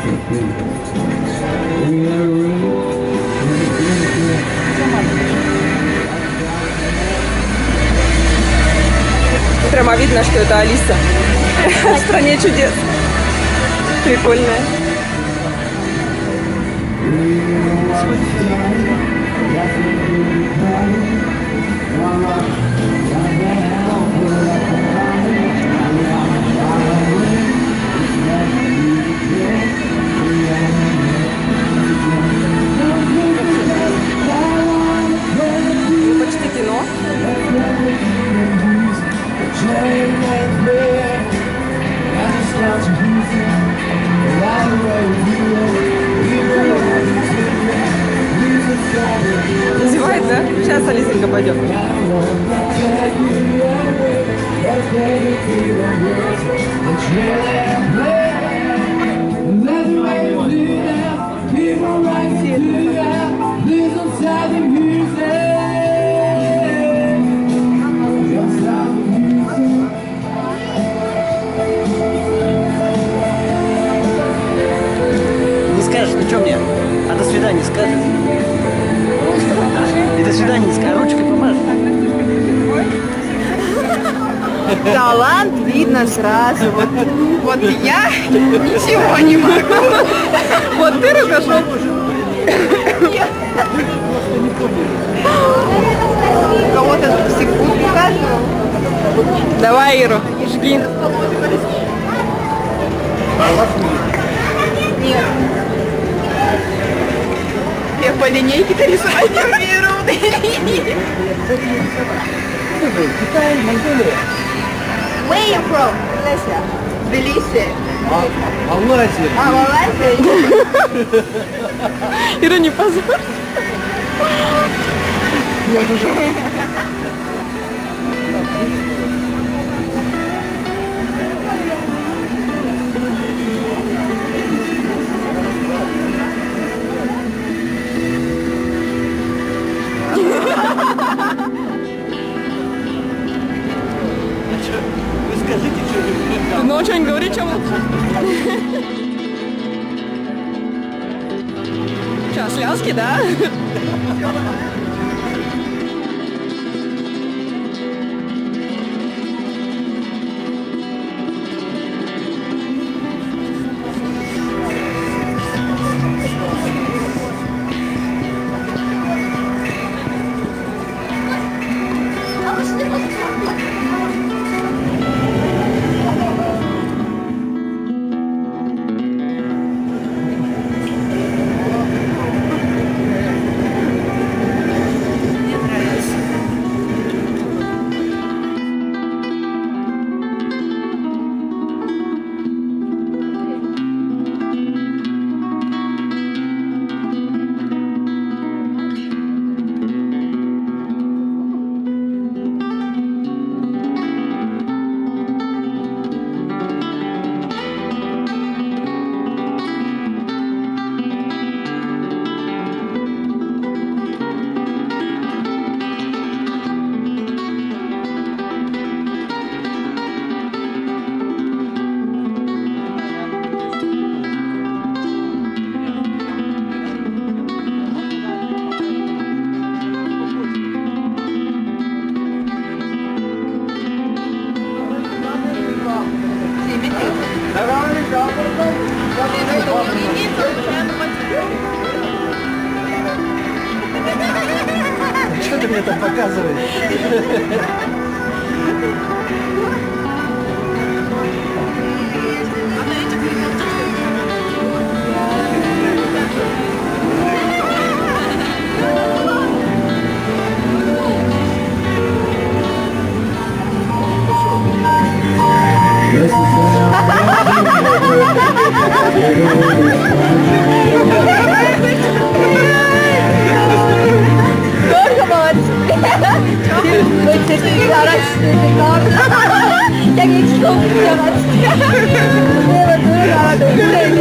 Прямо видно, что это Алиса в стране чудес. Прикольная. Ну, почти кино. Называет, да? Сейчас Алисенька пойдет. Не скажешь, ну что мне? А до свидания скажешь? И до свидания не скажешь, ручкой помашешь. Талант видно сразу. Вот я ничего не могу. Вот ты рукожоп. Кого-то секунду покажу. Давай, Иру, жги. Нет. Я по линейке-то рисовать не умею. Китай, Монголия. Where you from? Malaysia. Tbilisi. Малайзия. Malaysia. Ира, не позорь. Вы скажите, что вы... Ну, что-нибудь говори, чем лучше. Сейчас, связки, да? Что ты мне там показываешь? Я не